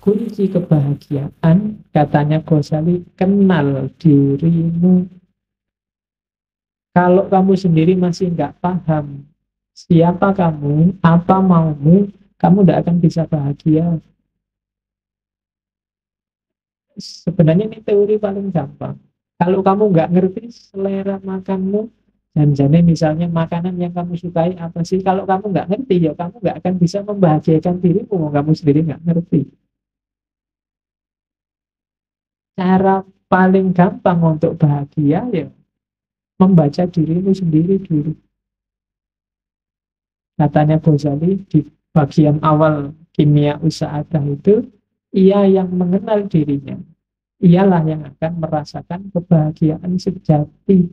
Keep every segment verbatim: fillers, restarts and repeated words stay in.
kunci kebahagiaan, katanya Ghazali, kenal dirimu. Kalau kamu sendiri masih nggak paham siapa kamu, apa maumu, kamu tidak akan bisa bahagia. Sebenarnya ini teori paling gampang. Kalau kamu nggak ngerti selera makanmu, dan jadi misalnya makanan yang kamu sukai apa sih? Kalau kamu nggak ngerti, ya kamu nggak akan bisa membahagiakan dirimu. Kamu sendiri nggak ngerti. Cara paling gampang untuk bahagia ya membaca dirimu sendiri dulu. Katanya Ghazali di bagian awal kimia usahadah itu, ia yang mengenal dirinya, ialah yang akan merasakan kebahagiaan sejati.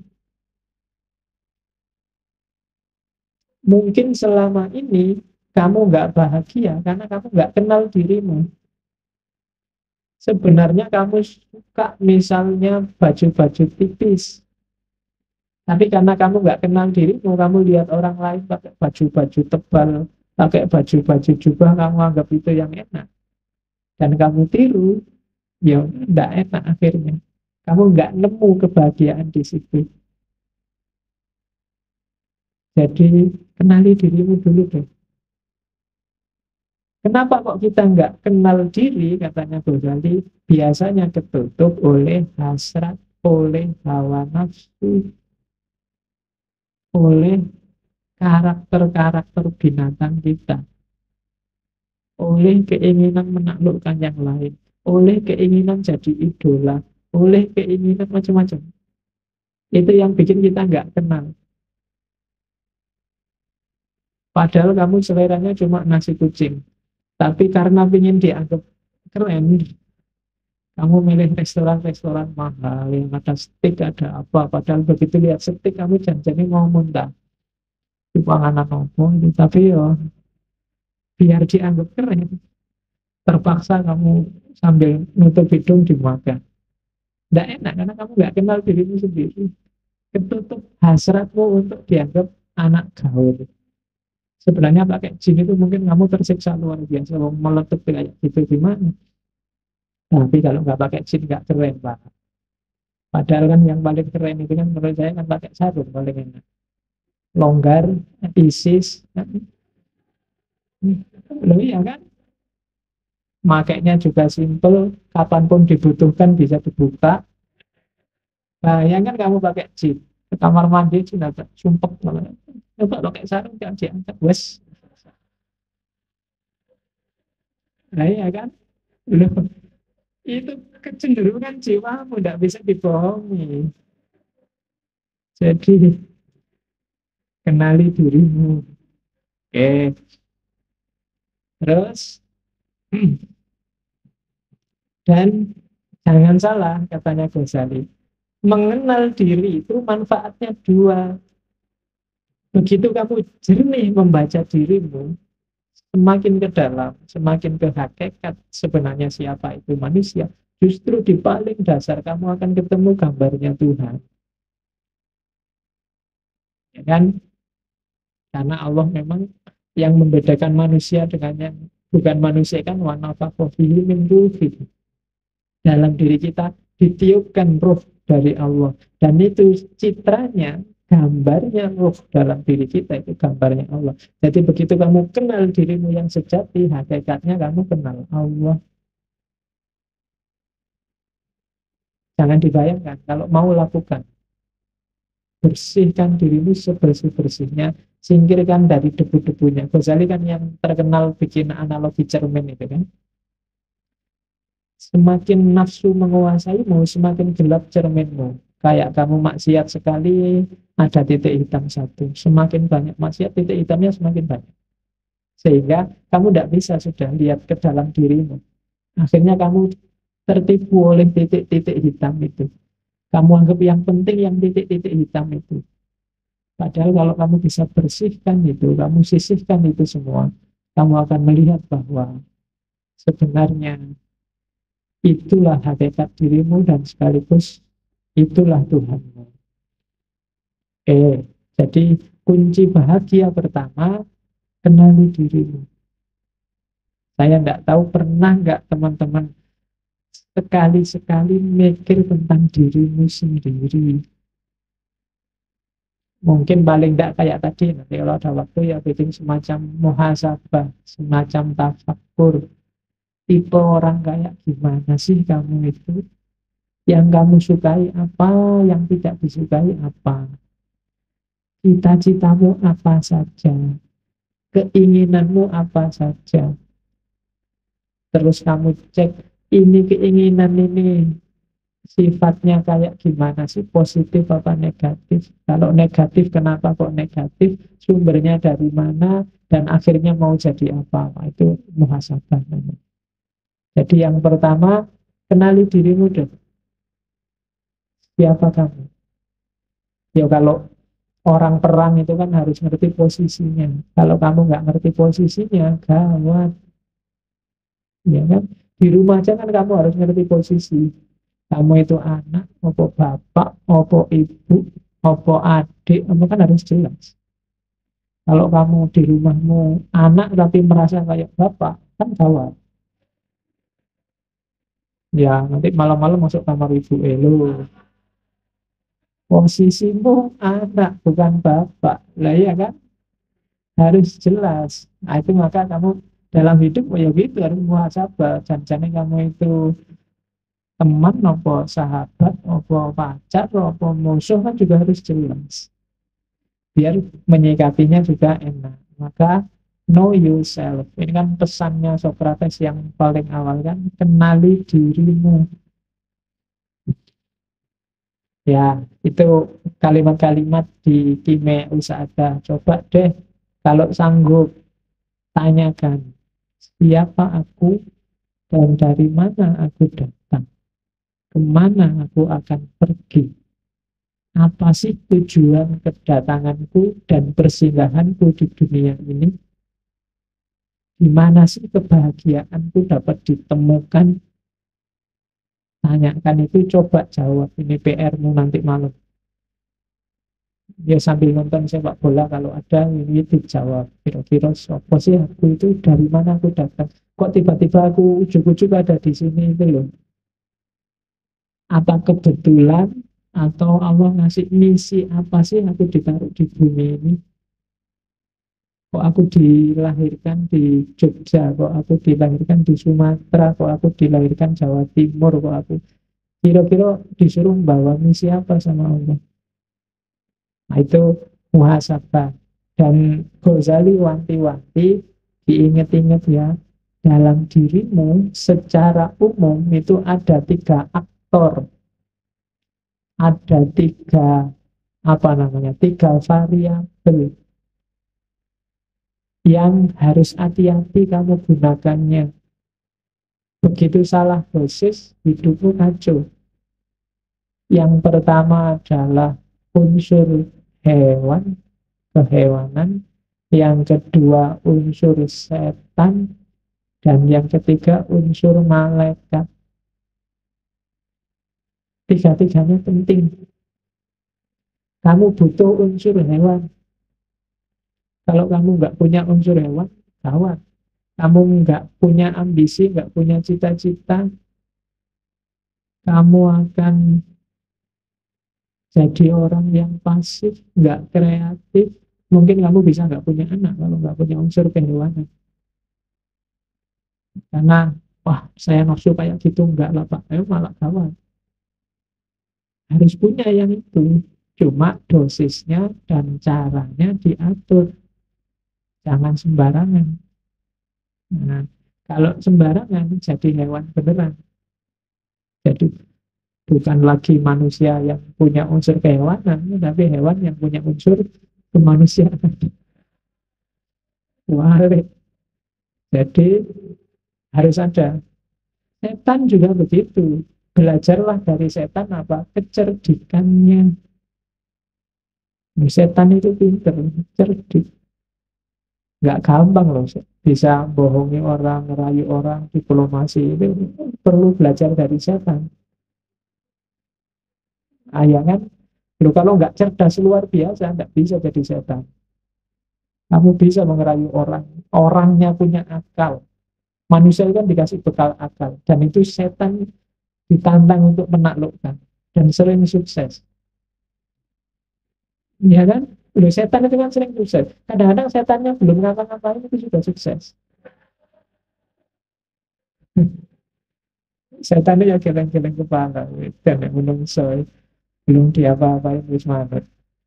Mungkin selama ini kamu nggak bahagia karena kamu nggak kenal dirimu. Sebenarnya kamu suka misalnya baju-baju tipis, tapi karena kamu nggak kenal dirimu, kamu lihat orang lain pakai baju-baju tebal, pakai baju-baju jubah, kamu anggap itu yang enak. Dan kamu tiru, ya nggak enak akhirnya. Kamu nggak nemu kebahagiaan di situ. Jadi kenali dirimu dulu deh. Kenapa kok kita nggak kenal diri, katanya Ghazali, biasanya ketutup oleh hasrat, oleh hawa nafsu, oleh karakter-karakter binatang kita, oleh keinginan menaklukkan yang lain, oleh keinginan jadi idola, oleh keinginan macam-macam. Itu yang bikin kita nggak kenal. Padahal kamu seleranya cuma nasi kucing. Tapi karena ingin dianggap keren, kamu milih restoran-restoran mahal yang ada steak, ada apa. Padahal begitu lihat steak, kamu janjinya mau muntah. Di panganan apa itu. Tapi ya, biar dianggap keren, terpaksa kamu sambil nutup hidung dimakan. Tidak enak, karena kamu nggak kenal dirimu sendiri. Ketutup hasratmu untuk dianggap anak gaul. Sebenarnya pakai jin itu mungkin kamu tersiksa luar biasa, mau meletup kayak gitu gimana. Tapi kalau nggak pakai jin nggak keren, Pak. Padahal kan yang paling keren itu kan menurut saya kan pakai sarung paling enak. Longgar, isis, kan? Loh iya kan? Makainya juga simple, kapanpun dibutuhkan bisa dibuka. Nah, yang kan kamu pakai jin, ke kamar mandi jin agak sumpek. Coba pakai sarung jangan diangkat, wes. Nah iya kan? Loh, itu kecenderungan jiwamu, tidak bisa dibohongi. Jadi, kenali dirimu. Oke, terus dan jangan salah, katanya Ghazali, mengenal diri itu manfaatnya dua. Begitu kamu jernih membaca dirimu, semakin ke dalam, semakin ke hakikat sebenarnya siapa itu manusia, justru di paling dasar kamu akan ketemu gambarnya Tuhan. Ya kan? Karena Allah memang yang membedakan manusia dengan yang bukan manusia kan wa nafakha fihi min ruhi. Dalam diri kita ditiupkan ruh dari Allah, dan itu citranya, gambarnya ruh dalam diri kita itu gambarnya Allah. Jadi begitu kamu kenal dirimu yang sejati, hakikatnya kamu kenal Allah. Jangan dibayangkan, kalau mau lakukan, bersihkan dirimu sebersih-bersihnya, singkirkan dari debu-debunya. Ghazali kan yang terkenal bikin analogi cermin itu kan. Semakin nafsu menguasaimu, semakin gelap cerminmu. Kayak kamu maksiat sekali, ada titik hitam satu. Semakin banyak maksiat, titik hitamnya semakin banyak. Sehingga kamu tidak bisa sudah lihat ke dalam dirimu. Akhirnya kamu tertipu oleh titik-titik hitam itu. Kamu anggap yang penting yang titik-titik hitam itu. Padahal kalau kamu bisa bersihkan itu, kamu sisihkan itu semua, kamu akan melihat bahwa sebenarnya itulah hakikat dirimu dan sekaligus itulah Tuhanmu. Eh, jadi kunci bahagia pertama, kenali dirimu. Saya nggak tahu pernah nggak teman-teman sekali-sekali mikir tentang dirimu sendiri. Mungkin paling tidak kayak tadi, nanti kalau ada waktu ya bikin semacam muhasabah, semacam tafakur. Tipe orang kayak gimana sih kamu itu? Yang kamu sukai apa, yang tidak disukai apa? Cita-citamu apa saja? Keinginanmu apa saja? Terus kamu cek, ini keinginan ini sifatnya kayak gimana sih, positif apa negatif? Kalau negatif, kenapa kok negatif? Sumbernya dari mana? Dan akhirnya mau jadi apa? Nah, itu muhasabah. Jadi yang pertama, kenali dirimu deh. Siapa kamu? Ya kalau orang perang itu kan harus ngerti posisinya. Kalau kamu nggak ngerti posisinya, gawat. Ya kan? Di rumah aja kan kamu harus ngerti posisi. Kamu itu anak, opo bapak, opo ibu, opo adik, kamu kan harus jelas. Kalau kamu di rumahmu anak tapi merasa kayak bapak, kan gawat. Ya, nanti malam-malam masuk kamar ibu, elo. Posisimu anak, bukan bapak. Lah ya kan? Harus jelas. Nah, itu maka kamu dalam hidup, oh ya gitu, harus muhasabah. Jangan-jangan kamu itu teman, apa sahabat, apa pacar, apa musuh kan juga harus jelas. Biar menyikapinya juga enak. Maka know yourself. Ini kan pesannya Socrates yang paling awal kan, kenali dirimu. Ya, itu kalimat-kalimat di Kime Usada. Coba deh, kalau sanggup, tanyakan, siapa aku dan dari mana aku datang? Kemana aku akan pergi? Apa sih tujuan kedatanganku dan persinggahanku di dunia ini? Di mana sih kebahagiaanku dapat ditemukan? Tanyakan itu, coba jawab. Ini P R-mu nanti malam. Ya sambil nonton sepak bola kalau ada, ini dijawab. Kira-kira siapa sih aku itu, dari mana aku datang? Kok tiba-tiba aku ujuk-ujuk ada di sini itu loh. Apa kebetulan atau Allah ngasih misi apa sih aku ditaruh di bumi ini? Kok aku dilahirkan di Jogja, kok aku dilahirkan di Sumatera, kok aku dilahirkan Jawa Timur, kok aku kira-kira disuruh bawa misi apa sama Allah? Nah itu muhasabah. Dan Ghazali wanti-wanti, diingat-ingat ya, dalam dirimu secara umum itu ada tiga aktor, ada tiga apa namanya, tiga variabel yang harus hati-hati kamu gunakannya. Begitu salah dosis, hidupmu kacau. Yang pertama adalah unsur hewan, kehewanan. Yang kedua unsur setan. Dan yang ketiga unsur malaikat. Tiga-tiganya penting. Kamu butuh unsur hewan. Kalau kamu nggak punya unsur hewan, gawat. Kamu nggak punya ambisi, nggak punya cita-cita, kamu akan jadi orang yang pasif, nggak kreatif. Mungkin kamu bisa nggak punya anak kalau nggak punya unsur kehewanan. Karena, wah saya nafsu kayak gitu, nggak lah Pak, ayo malah gawat. Harus punya yang itu. Cuma dosisnya dan caranya diatur. Jangan sembarangan. Nah, kalau sembarangan jadi hewan beneran. Jadi bukan lagi manusia yang punya unsur kehewanan, tapi hewan yang punya unsur kemanusiaan. Wah, jadi harus ada. Setan juga begitu. Belajarlah dari setan apa? Kecerdikannya. Setan itu pinter, cerdik. Nggak gampang loh. Bisa bohongi orang, ngerayu orang, diplomasi. Itu perlu belajar dari setan. Ah, ya kan? Loh, kalau nggak cerdas luar biasa, nggak bisa jadi setan. Kamu bisa mengerayu orang. Orangnya punya akal. Manusia itu kan dikasih bekal akal, dan itu setan ditantang untuk menaklukkan, dan sering sukses. Iya kan? Loh, setan itu kan sering sukses. Kadang-kadang setannya belum ngapa-ngapain itu sudah sukses. Setan itu ya geleng-geleng kepala, dan yang menungso belum diapa-apain wis manut.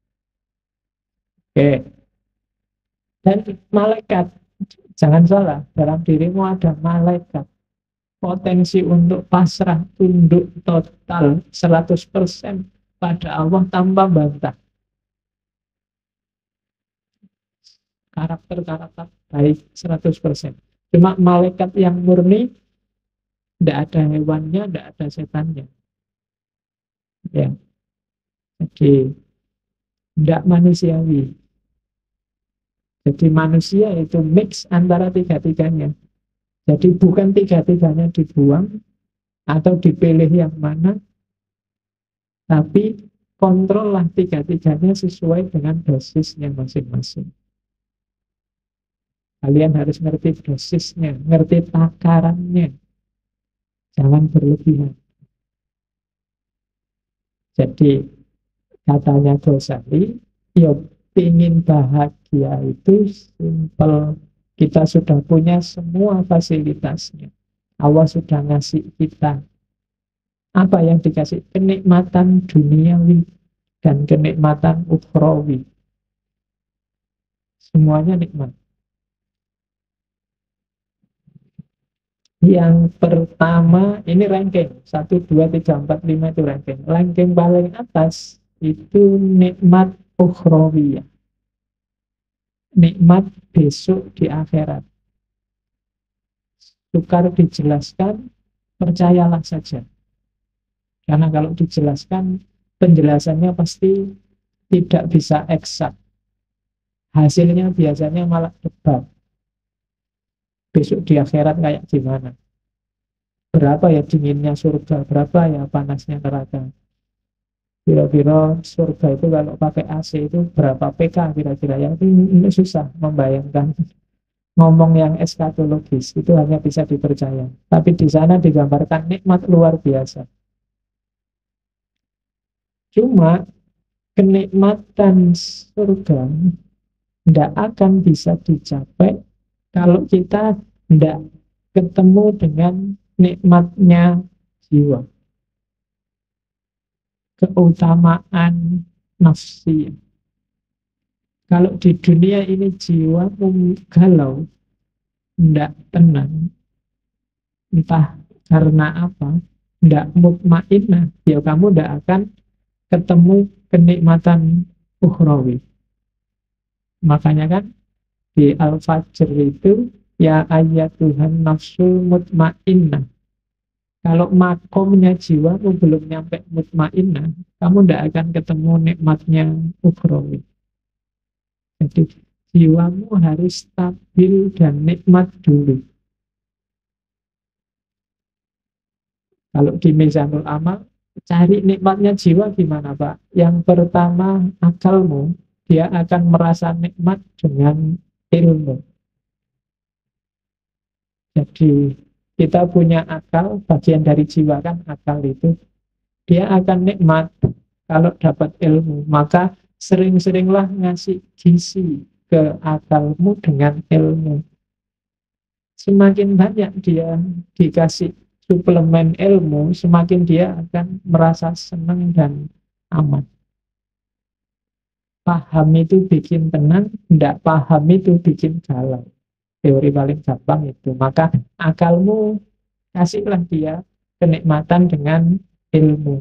Oke. Dan malaikat, jangan salah, dalam dirimu ada malaikat. Potensi untuk pasrah, tunduk total seratus persen pada Allah tanpa bantah. Karakter-karakter baik seratus persen. Cuma malaikat yang murni, tidak ada hewannya, tidak ada setannya. Ya, jadi tidak manusiawi. Jadi manusia itu mix antara tiga-tiganya. Jadi bukan tiga-tiganya dibuang atau dipilih yang mana, tapi kontrollah tiga-tiganya sesuai dengan dosisnya masing-masing. Kalian harus ngerti dosisnya, ngerti takarannya. Jangan berlebihan. Jadi katanya Ghazali, ya ingin bahagia itu simple. Kita sudah punya semua fasilitasnya. Allah sudah ngasih kita. Apa yang dikasih? Kenikmatan duniawi dan kenikmatan ukhrawi. Semuanya nikmat. Yang pertama, ini ranking. satu, dua, tiga, empat, lima itu ranking. Ranking paling atas itu nikmat ukhrawi. Nikmat besok di akhirat. Sukar dijelaskan, percayalah saja. Karena kalau dijelaskan, penjelasannya pasti tidak bisa eksak. Hasilnya biasanya malah debat. Besok di akhirat kayak gimana? Berapa ya dinginnya surga? Berapa ya panasnya neraka? Kira-kira surga itu kalau pakai A C itu berapa P K kira-kira? Yang ini, ini susah membayangkan. Ngomong yang eskatologis itu hanya bisa dipercaya. Tapi di sana digambarkan nikmat luar biasa. Cuma kenikmatan surga tidak akan bisa dicapai kalau kita tidak ketemu dengan nikmatnya jiwa. Keutamaan nafsi. Kalau di dunia ini jiwa galau, tidak tenang, entah karena apa, tidak mutmainnah, ya kamu tidak akan ketemu kenikmatan ukhrawi. Makanya kan di Al-Fajr itu, ya ayat Tuhan nafsul mutmainnah. Kalau makomnya jiwamu belum nyampe mutmainnah, kamu tidak akan ketemu nikmatnya ukhrawi. Jadi jiwamu harus stabil dan nikmat dulu. Kalau di Mizanul Amal, cari nikmatnya jiwa gimana Pak? Yang pertama akalmu, dia akan merasa nikmat dengan ilmu. Jadi kita punya akal, bagian dari jiwa kan akal itu. Dia akan nikmat kalau dapat ilmu. Maka sering-seringlah ngasih gizi ke akalmu dengan ilmu. Semakin banyak dia dikasih suplemen ilmu, semakin dia akan merasa senang dan aman. Paham itu bikin tenang, tidak paham itu bikin galau. Teori paling gampang itu. Maka akalmu kasihlah dia kenikmatan dengan ilmu.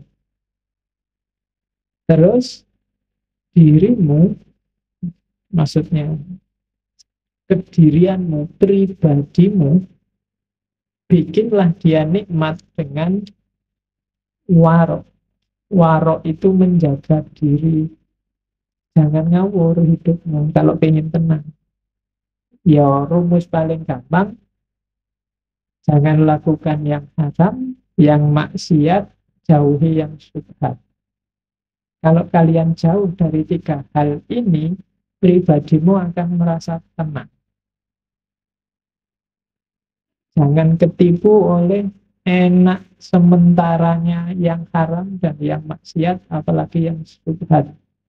Terus dirimu, maksudnya kedirianmu, pribadimu, bikinlah dia nikmat dengan warok. Warok itu menjaga diri. Jangan ngawur hidupmu kalau pengen tenang. Ya rumus paling gampang, jangan lakukan yang haram, yang maksiat, jauhi yang syubhat. Kalau kalian jauh dari tiga hal ini, pribadimu akan merasa tenang. Jangan ketipu oleh enak sementaranya yang haram dan yang maksiat, apalagi yang syubhat.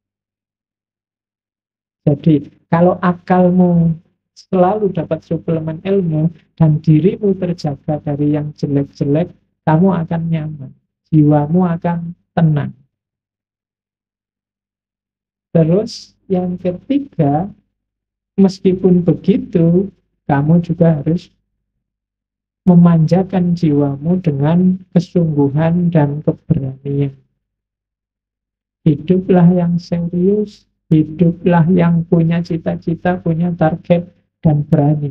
Jadi kalau akalmu selalu dapat suplemen ilmu dan dirimu terjaga dari yang jelek-jelek, kamu akan nyaman, jiwamu akan tenang. Terus yang ketiga, meskipun begitu, kamu juga harus memanjakan jiwamu dengan kesungguhan dan keberanian. Hiduplah yang serius, hiduplah yang punya cita-cita, punya target, dan berani.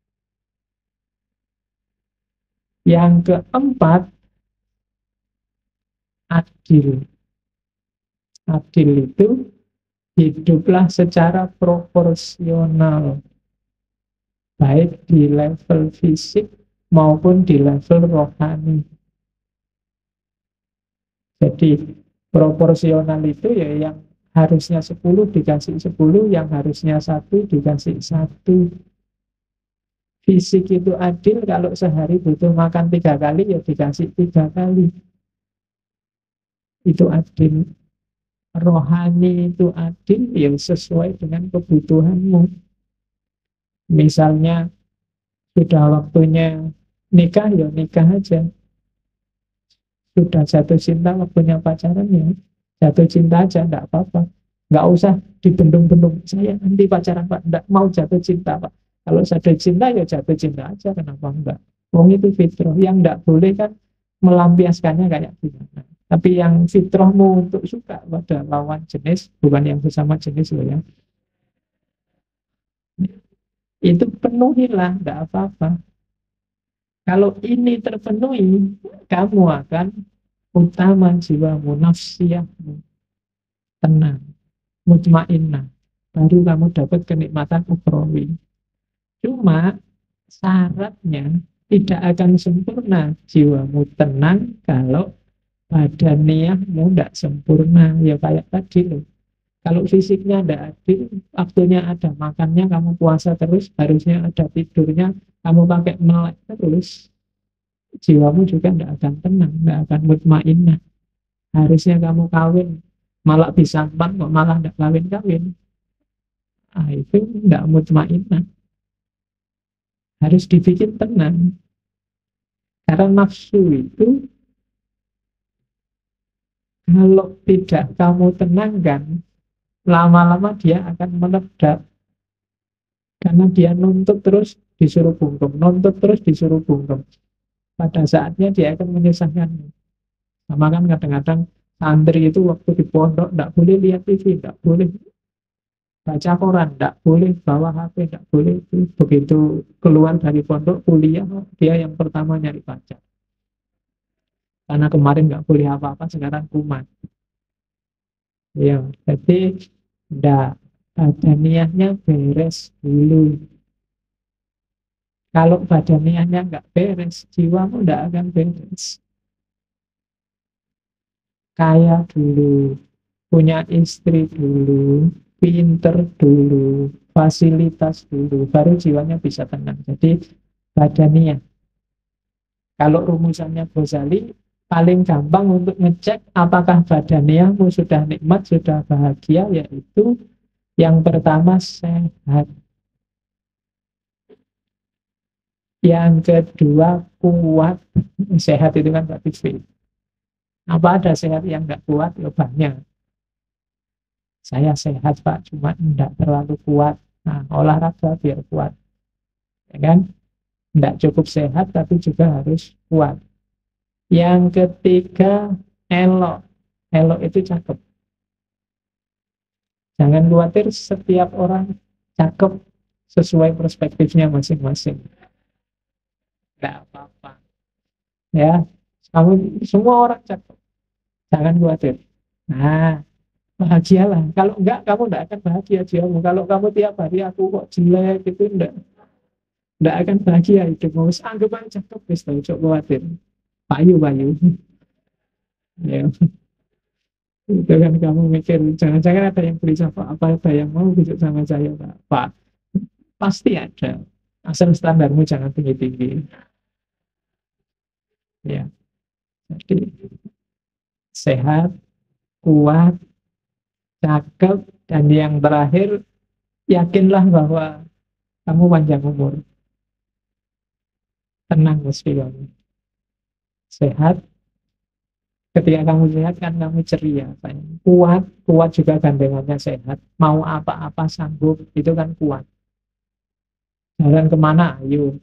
Yang keempat, adil. Adil itu hiduplah secara proporsional, baik di level fisik maupun di level rohani. Jadi proporsional itu ya yang harusnya sepuluh dikasih sepuluh, yang harusnya satu dikasih satu. Fisik itu adil, kalau sehari butuh makan tiga kali ya dikasih tiga kali. Itu adil. Rohani itu adil ya sesuai dengan kebutuhanmu. Misalnya sudah waktunya nikah ya nikah aja. Sudah jatuh cinta waktunya pacaran ya jatuh cinta aja, enggak apa-apa. Enggak usah dibendung-bendung, saya nanti pacaran Pak, enggak mau jatuh cinta Pak. Kalau jatuh cinta ya jatuh cinta aja, kenapa enggak? Wong itu fitrah. Yang enggak boleh kan melampiaskannya kayak gimana. Tapi yang fitrahmu untuk suka pada lawan jenis, bukan yang sesama jenis loh ya, itu penuhilah, enggak apa-apa. Kalau ini terpenuhi, kamu akan utama jiwamu, nafsiyahmu, tenang, mutmainnah. Baru kamu dapat kenikmatan ukhrawi. Cuma syaratnya tidak akan sempurna jiwamu tenang kalau badaniahmu tidak sempurna. Ya kayak tadi loh. Kalau fisiknya tidak adil, waktunya ada makannya, kamu puasa terus, harusnya ada tidurnya, kamu pakai melek terus, jiwamu juga tidak akan tenang, tidak akan mutmainnah. Harusnya kamu kawin, malah bisa empat, kok malah tidak kawin-kawin. Nah, itu tidak mutmainnah. Harus dibikin tenang. Karena nafsu itu, kalau tidak kamu tenangkan, lama-lama dia akan meledak. Karena dia nuntut terus disuruh bungkam, nuntut terus disuruh bungkam. Pada saatnya dia akan menyusahkanmu. Sama kan kadang-kadang santri itu waktu di pondok tidak boleh lihat T V, tidak boleh baca koran, tidak boleh bawa H P, tidak boleh. Begitu keluar dari pondok kuliah, dia yang pertama nyari pacar. Karena kemarin nggak boleh apa-apa, sekarang kumat. Ya, jadi tidak, badaniahnya beres dulu. Kalau badaniahnya nggak beres, jiwamu tidak akan beres. Kaya dulu, punya istri dulu, pinter dulu, fasilitas dulu, baru jiwanya bisa tenang. Jadi badaniah. Kalau rumusannya Ghazali, paling gampang untuk ngecek apakah badaniahmu sudah nikmat, sudah bahagia, yaitu yang pertama sehat. Yang kedua kuat. Sehat itu kan berarti fit. Apa ada sehat yang nggak kuat? Ya banyak. Saya sehat Pak, cuma tidak terlalu kuat. Nah, olahraga biar kuat. Ya kan? Tidak cukup sehat, tapi juga harus kuat. Yang ketiga, elok. Elok itu cakep. Jangan khawatir, setiap orang cakep sesuai perspektifnya masing-masing. Tidak apa-apa. Ya, kamu semua orang cakep. Jangan khawatir. Nah, bahagialah. Kalau enggak, kamu tidak akan bahagia jiwamu. Kalau kamu tiap hari aku kok jelek, itu enggak. Tidak akan bahagia hidupmu. Anggap aja cakep, wis tahu, cok khawatir. Payu-payu. Ya. Itu kan kamu mikir, jangan-jangan ada yang beli sama apa, ada yang mau besok sama saya, Pak. Pak, pasti ada. Asal standarmu jangan tinggi-tinggi. Ya, jadi sehat, kuat, cakep, dan yang terakhir, yakinlah bahwa kamu panjang umur. Tenang mesti kamu. Sehat, ketika kamu sehat kan kamu ceria. Kan? Kuat, kuat juga gandengannya sehat. Mau apa-apa sanggup, itu kan kuat. Jalan kemana, ayo.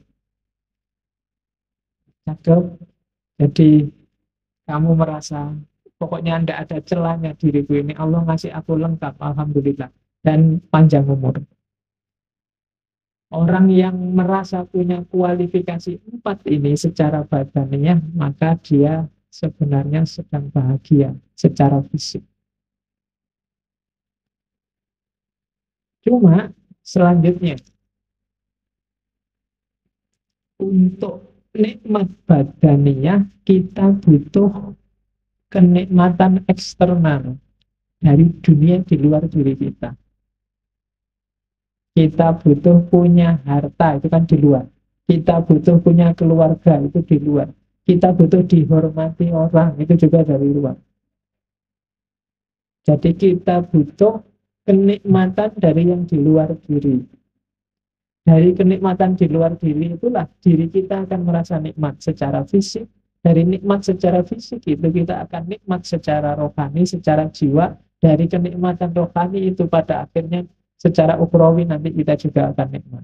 Cakep, jadi kamu merasa, pokoknya tidak ada celahnya diriku ini. Allah ngasih aku lengkap, Alhamdulillah. Dan panjang umur. Orang yang merasa punya kualifikasi empat ini secara badannya, maka dia sebenarnya sedang bahagia secara fisik. Cuma selanjutnya, untuk nikmat badaniah kita butuh kenikmatan eksternal dari dunia di luar diri kita. Kita butuh punya harta, itu kan di luar. Kita butuh punya keluarga, itu di luar. Kita butuh dihormati orang, itu juga dari luar. Jadi kita butuh kenikmatan dari yang di luar diri. Dari kenikmatan di luar diri itulah diri kita akan merasa nikmat secara fisik. Dari nikmat secara fisik itu kita akan nikmat secara rohani, secara jiwa. Dari kenikmatan rohani itu pada akhirnya secara ukhrawi nanti kita juga akan nikmat.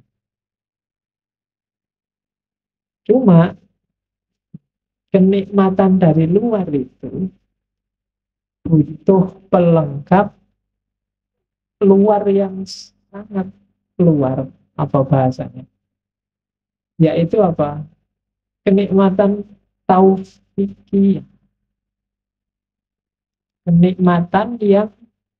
Cuma kenikmatan dari luar itu butuh pelengkap luar yang sangat luar, apa bahasanya? Yaitu apa? Kenikmatan taufiki. Kenikmatan yang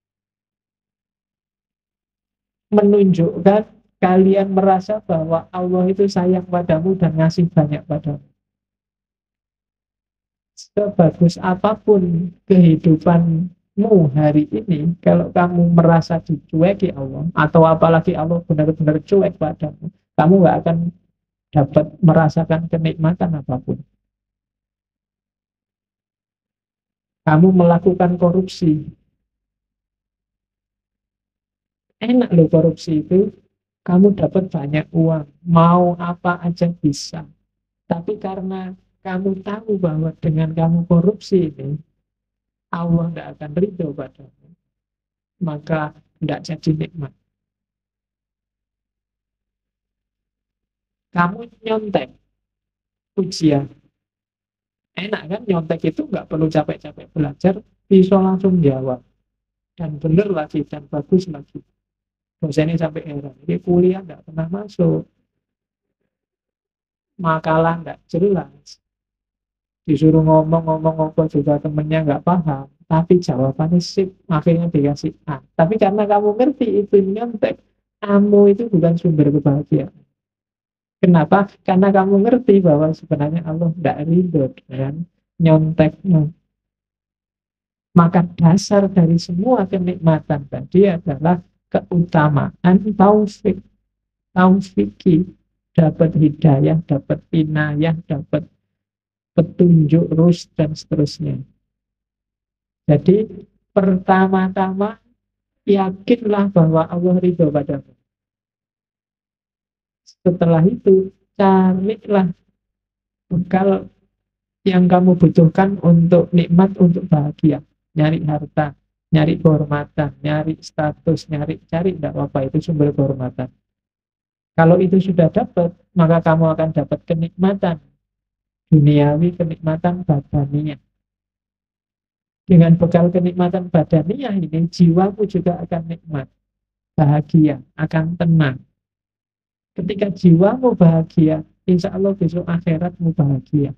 menunjukkan kalian merasa bahwa Allah itu sayang padamu dan ngasih banyak padamu. Sebagus apapun kehidupanmu hari ini, kalau kamu merasa dicueki Allah, atau apalagi Allah benar-benar cuek padamu, kamu gak akan dapat merasakan kenikmatan apapun. Kamu melakukan korupsi, enak loh korupsi itu, kamu dapat banyak uang, mau apa aja bisa. Tapi karena kamu tahu bahwa dengan kamu korupsi ini, Allah tidak akan ridho padamu, maka tidak jadi nikmat. Kamu nyontek ujian, enak kan? Nyontek itu nggak perlu capek-capek belajar, bisa langsung jawab. Dan benar lagi, dan bagus lagi. Dosennya sampai heran, ini kuliah nggak pernah masuk, makalah nggak jelas, disuruh ngomong-ngomong apa juga temennya nggak paham, tapi jawabannya sip, akhirnya dikasih A. Tapi karena kamu ngerti itu nyontek, kamu itu bukan sumber kebahagiaan. Kenapa? Karena kamu ngerti bahwa sebenarnya Allah tidak ridho dengan nyontekmu. Maka dasar dari semua kenikmatan tadi adalah keutamaan taufik. Taufiki, dapat hidayah, dapat inayah, dapat petunjuk, rus, dan seterusnya. Jadi pertama-tama yakinlah bahwa Allah ridho padamu. Setelah itu carilah bekal yang kamu butuhkan untuk nikmat, untuk bahagia. Nyari harta, nyari kehormatan, nyari status, nyari, cari tidak apa-apa, itu sumber kehormatan. Kalau itu sudah dapat, maka kamu akan dapat kenikmatan duniawi, kenikmatan badaniah. Dengan bekal kenikmatan badaniah ini, jiwamu juga akan nikmat, bahagia, akan tenang. Ketika jiwamu bahagia, insya Allah besok akhiratmu bahagia.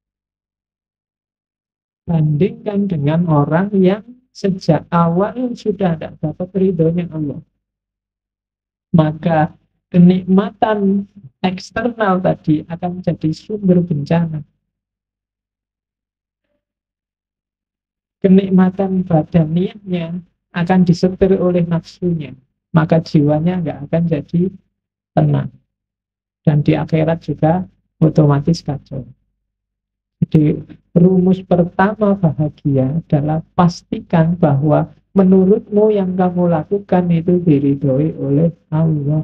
Bandingkan dengan orang yang sejak awal sudah tidak dapat ridhonya Allah. Maka kenikmatan eksternal tadi akan menjadi sumber bencana. Kenikmatan badaniahnya akan disetir oleh nafsunya. Maka jiwanya nggak akan jadi tenang. Dan di akhirat juga otomatis kacau. Jadi rumus pertama bahagia adalah pastikan bahwa menurutmu yang kamu lakukan itu diridhoi oleh Allah.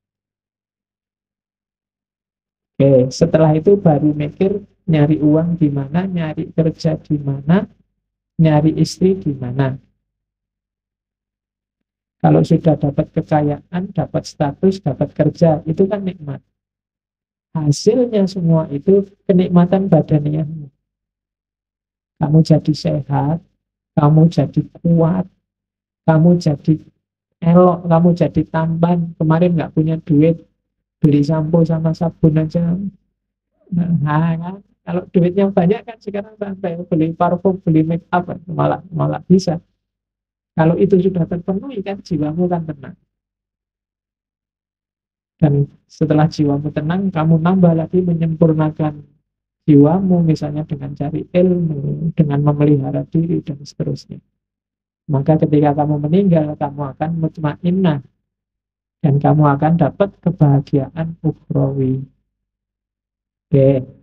Oke, setelah itu baru mikir nyari uang di mana, nyari kerja di mana, nyari istri di mana. Kalau sudah dapat kekayaan, dapat status, dapat kerja, itu kan nikmat. Hasilnya semua itu kenikmatan badaniah. Kamu jadi sehat, kamu jadi kuat, kamu jadi elok, kamu jadi tampan. Kemarin nggak punya duit, beli sampo sama sabun aja. Nah, kan? Kalau duitnya banyak kan sekarang sampai beli parfum, beli make up, malah malah bisa. Kalau itu sudah terpenuhi kan jiwamu kan tenang. Dan setelah jiwamu tenang, kamu nambah lagi menyempurnakan jiwamu, misalnya dengan cari ilmu, dengan memelihara diri, dan seterusnya. Maka ketika kamu meninggal, kamu akan mutmainnah, dan kamu akan dapat kebahagiaan ukhrawi. Oke.